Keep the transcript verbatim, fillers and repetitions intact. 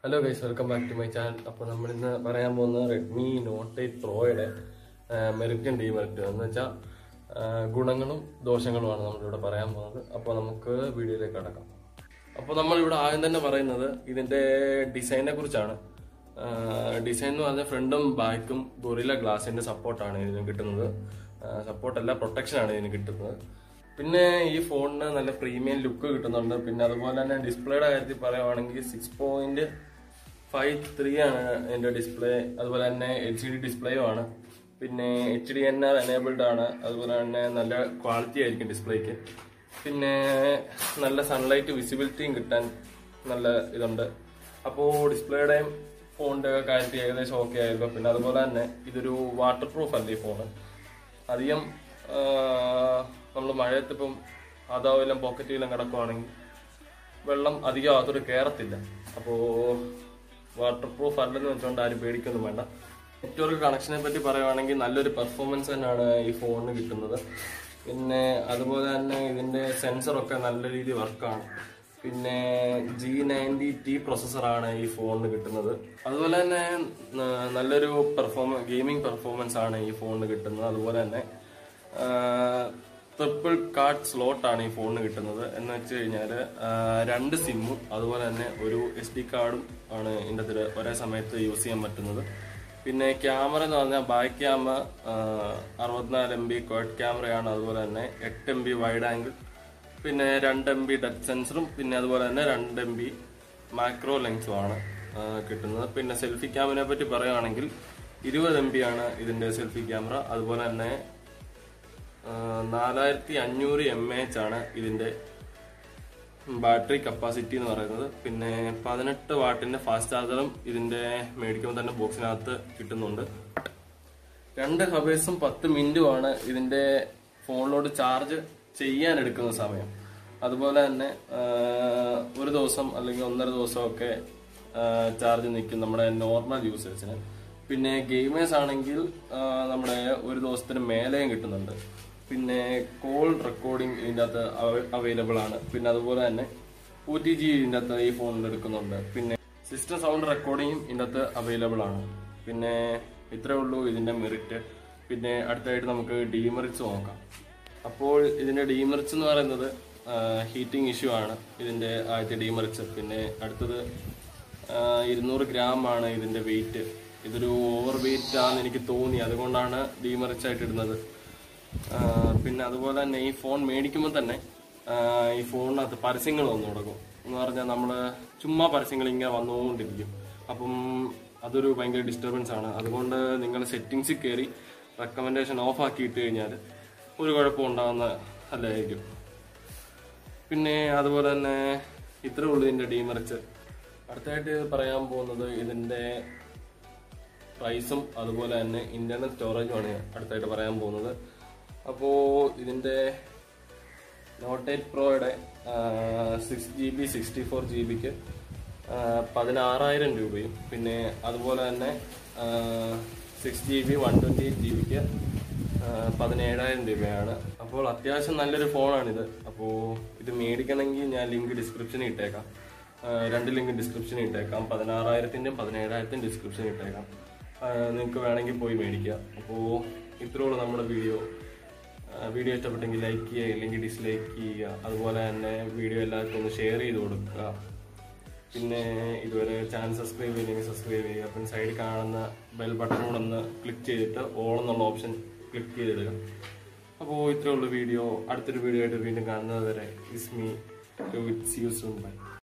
Hello guys, welcome back to my channel. അപ്പോൾ നമ്മൾ ഇന്ന് പറയാൻ പോകുന്നത് Redmi Note eight Proയുടെ മെറിറ്റും ഡിമെറിറ്റും എന്ന് വെച്ചാൽ ഗുണങ്ങളും ദോഷങ്ങളുമാണ് നമ്മളിവിടെ പറയാൻ പോകുന്നത്. അപ്പോൾ നമുക്ക് വീഡിയോയിലേക്ക് കടക്കാം. അപ്പോൾ നമ്മളിവിടെ ആദ്യം തന്നെ പറയുന്നത് ഇതിന്റെ ഡിസൈനെ കുറിച്ചാണ്. ഡിസൈൻ എന്ന് പറഞ്ഞാൽ ഫ്രണ്ടും ബാക്കും ഗൊറില്ല ഗ്ലാസിന്റെ സപ്പോർട്ടാണ് ഇതിന് കിട്ടുന്നത്. സപ്പോർട്ടല്ല, പ്രൊട്ടക്ഷൻ ആണ് ഇതിന് കിട്ടുന്നത്. പിന്നെ ഈ ഫോണിന് നല്ല പ്രീമിയം ലുക്ക് കിട്ടുന്നുണ്ട്. പിന്നെ അതുപോലെ തന്നെ ഡിസ്പ്ലേയുടെ കാര്യത്തിൽ പറയുവാണെങ്കിൽ സിക്സ് പോയിന്റ് ഫൈവ് ത്രീ ആണ് ഇതിന്റെ ഡിസ്പ്ലേ. അതുപോലെ തന്നെ എൽ സി ഡി ഡിസ്പ്ലേയും ആണ്. പിന്നെ H D N R enabled ആണ്. അതുപോലെ തന്നെ നല്ല ക്വാളിറ്റി ആയിരിക്കും ഡിസ്പ്ലേക്ക്. പിന്നെ നല്ല സൺലൈറ്റ് വിസിബിലിറ്റിയും കിട്ടാൻ നല്ല ഇതുണ്ട്. അപ്പോൾ ഡിസ്പ്ലേയുടെയും ഫോണിന്റെ കാര്യത്തിൽ ഏകദേശം ഓക്കെ ആയിരുന്നു. പിന്നെ അതുപോലെ തന്നെ ഇതൊരു വാട്ടർ പ്രൂഫ് അല്ല ഈ ഫോണ്. അധികം നമ്മൾ മഴയത്ത് ഇപ്പം അതോ എല്ലാം പോക്കറ്റിലെല്ലാം കിടക്കുവാണെങ്കിൽ വെള്ളം അധികം അകത്തോട്ട് കയറത്തില്ല. അപ്പോൾ വാട്ടർ പ്രൂഫ് അല്ലെന്ന് വെച്ചുകൊണ്ട് ആരും പേടിക്കൊന്നും വേണ്ട. നെറ്റ്വർക്ക് കണക്ഷനെ പറ്റി പറയുവാണെങ്കിൽ നല്ലൊരു പെർഫോമൻസ് തന്നെയാണ് ഈ ഫോണിന് കിട്ടുന്നത്. പിന്നെ അതുപോലെ തന്നെ ഇതിന്റെ സെൻസറൊക്കെ നല്ല രീതിയിൽ വർക്കാണ്. പിന്നെ ജി നയൻറ്റി ടി പ്രൊസസ്സറാണ് ഈ ഫോണിന് കിട്ടുന്നത്. അതുപോലെ തന്നെ നല്ലൊരു പെർഫോമ ഗെയിമിംഗ് പെർഫോമൻസ് ആണ് ഈ ഫോണിന് കിട്ടുന്നത്. അതുപോലെ തന്നെ ട്രിപ്പിൾ കാർഡ് സ്ലോട്ടാണ് ഈ ഫോണിന് കിട്ടുന്നത്. എന്ന് വെച്ച് കഴിഞ്ഞാൽ രണ്ട് സിമ്മും അതുപോലെ തന്നെ ഒരു എസ് ഡി കാർഡും ആണ് ഇതിൻ്റെ അതിൽ ഒരേ സമയത്ത് യൂസ് ചെയ്യാൻ പറ്റുന്നത്. പിന്നെ ക്യാമറ എന്ന് പറഞ്ഞാൽ ബാക്ക് ക്യാമറ അറുപത്തിനാല് എം ബി ക്വാഡ് ക്യാമറയാണ്. അതുപോലെ തന്നെ എട്ട് എം ബി വൈഡ് ആംഗിൾ, പിന്നെ രണ്ട് എം ബി ടച്ച് സെൻസറും, പിന്നെ അതുപോലെ തന്നെ രണ്ട് എം ബി മാക്രോ ലെൻസും ആണ് കിട്ടുന്നത്. പിന്നെ സെൽഫി ക്യാമറയെ പറ്റി പറയുകയാണെങ്കിൽ ഇരുപത് എം ബി ആണ് ഇതിന്റെ സെൽഫി ക്യാമറ. അതുപോലെ തന്നെ നാലായിരത്തി അഞ്ഞൂറ് എം എ എച്ച് ആണ് ഇതിന്റെ ബാറ്ററി കപ്പാസിറ്റി എന്ന് പറയുന്നത്. പിന്നെ പതിനെട്ട് വാട്ടിന്റെ ഫാസ്റ്റ് ചാർജറും ഇതിന്റെ മേടിക്കുമ്പോൾ തന്നെ ബോക്സിനകത്ത് കിട്ടുന്നുണ്ട്. രണ്ട് ഹവേഴ്സും പത്ത് മിനിറ്റുമാണ് ഇതിന്റെ ഫോണിലോട്ട് ചാർജ് ചെയ്യാൻ എടുക്കുന്ന സമയം. അതുപോലെ തന്നെ ഒരു ദിവസം അല്ലെങ്കിൽ ഒന്നര ദിവസമൊക്കെ ചാർജ് നിൽക്കും നമ്മുടെ നോർമൽ യൂസേഴ്സിന്. പിന്നെ ഗെയിമേഴ്സ് ആണെങ്കിൽ നമ്മുടെ ഒരു ദിവസത്തിന് മേലെയും കിട്ടുന്നുണ്ട്. പിന്നെ കോൾ റെക്കോർഡിംഗ് ഇതിൻ്റെ അകത്ത് അവൈലബിൾ ആണ്. പിന്നെ അതുപോലെ തന്നെ ഒ ടി ജി ഇതിൻ്റെ അകത്ത് ഈ ഫോണിൽ എടുക്കുന്നുണ്ട്. പിന്നെ സിസ്റ്റം സൗണ്ട് റെക്കോർഡിങ്ങും ഇതിൻ്റെ അകത്ത് അവൈലബിൾ ആണ്. പിന്നെ ഇത്രേ ഉള്ളൂ ഇതിന്റെ മെറിറ്റ്. പിന്നെ അടുത്തായിട്ട് നമുക്ക് ഡീമെറിറ്റ്സ് നോക്കാം. അപ്പോൾ ഇതിന്റെ ഡീമെറിറ്റ്സ് എന്ന് പറയുന്നത് ഹീറ്റിംഗ് ഇഷ്യൂ ആണ് ഇതിന്റെ ആദ്യത്തെ ഡീമെറിറ്റ്സ്. പിന്നെ അടുത്തത് ഇരുന്നൂറ് ഗ്രാം ആണ് ഇതിന്റെ വെയിറ്റ്. ഇതൊരു ഓവർ വെയിറ്റ് ആണെന്ന് എനിക്ക് തോന്നി, അതുകൊണ്ടാണ് ഡീമെറിറ്റ്സ് ആയിട്ട് ഇടുന്നത്. പിന്നെ അതുപോലെ തന്നെ ഈ ഫോൺ മേടിക്കുമ്പോൾ തന്നെ ഈ ഫോണിനകത്ത് പരസ്യങ്ങൾ വന്നു തുടങ്ങും. എന്ന് പറഞ്ഞാൽ നമ്മൾ ചുമ്മാ പരസ്യങ്ങൾ ഇങ്ങനെ വന്നുകൊണ്ടിരിക്കും. അപ്പം അതൊരു ഭയങ്കര ഡിസ്റ്റർബൻസ് ആണ്. അതുകൊണ്ട് നിങ്ങൾ സെറ്റിങ്സിൽ കയറി റെക്കമെൻഡേഷൻ ഓഫ് ആക്കി ഇട്ട് കഴിഞ്ഞാൽ ഒരു കുഴപ്പം ഉണ്ടാകുന്ന അല്ലായിരിക്കും. പിന്നെ അതുപോലെ തന്നെ ഇത്രേ ഉള്ളൂ ഇതിന്റെ ഡീമെറിറ്റ്സ്. അടുത്തായിട്ട് പറയാൻ പോകുന്നത് ഇതിന്റെ പ്രൈസും അതുപോലെ തന്നെ ഇന്റർണൽ സ്റ്റോറേജുമാണ് അടുത്തായിട്ട് പറയാൻ പോകുന്നത്. അപ്പോൾ ഇതിന്റെ നോട്ട് എയ്റ്റ് പ്രോയുടെ six G B sixty four G ബിക്ക് പതിനാറായിരം രൂപയും, പിന്നെ അതുപോലെ തന്നെ six G B one twenty eight G ബിക്ക് പതിനേഴായിരം രൂപയാണ്. അപ്പോൾ അത്യാവശ്യം നല്ലൊരു ഫോണാണിത്. അപ്പോൾ ഇത് മേടിക്കണമെങ്കിൽ ഞാൻ ലിങ്ക് ഡിസ്ക്രിപ്ഷനിൽ ഇട്ടേക്കാം. രണ്ട് ലിങ്ക് ഡിസ്ക്രിപ്ഷനിൽ ഇട്ടേക്കാം. പതിനാറായിരത്തിൻ്റെയും പതിനേഴായിരത്തിൻ്റെയും ഡിസ്ക്രിപ്ഷനിൽ ഇട്ടേക്കാം. നിങ്ങൾക്ക് വേണമെങ്കിൽ പോയി മേടിക്കുക. അപ്പോൾ ഇത്രയുള്ള നമ്മുടെ വീഡിയോ. വീഡിയോ ഇഷ്ടപ്പെട്ടെങ്കിൽ ലൈക്ക് ചെയ്യുക, ഇല്ലെങ്കിൽ ഡിസ്ലൈക്ക് ചെയ്യുക. അതുപോലെ തന്നെ വീഡിയോ എല്ലാവർക്കും ഒന്ന് ഷെയർ ചെയ്ത് കൊടുക്കുക. പിന്നെ ഇതുവരെ ചാനൽ സബ്സ്ക്രൈബ് ചെയ്യില്ലെങ്കിൽ സബ്സ്ക്രൈബ് ചെയ്യുക. പിന്നെ സൈഡിൽ കാണുന്ന ബെൽ ബട്ടണോട് ഒന്ന് ക്ലിക്ക് ചെയ്തിട്ട് ഓൾ എന്നുള്ള ഓപ്ഷൻ ക്ലിക്ക് ചെയ്തിടുക. അപ്പോൾ ഇത്രയുള്ള വീഡിയോ. അടുത്തൊരു വീഡിയോ ആയിട്ട് വീണ്ടും കാണുന്നത് വരെ it's me. See you soon. By.